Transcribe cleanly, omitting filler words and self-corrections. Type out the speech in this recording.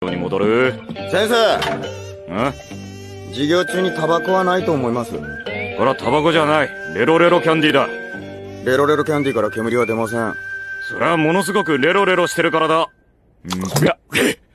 に戻る。 先生、 ん？ 授業中にタバコはないと思います。 これはタバコじゃない。レロレロキャンディーだ。 レロレロキャンディーから煙は出ません。 それはものすごくレロレロしてるからだ。んっ。